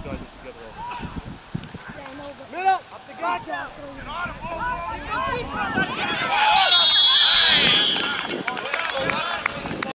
guys are together. Yeah, I know, but... Middle! Up the gotcha! Get on it,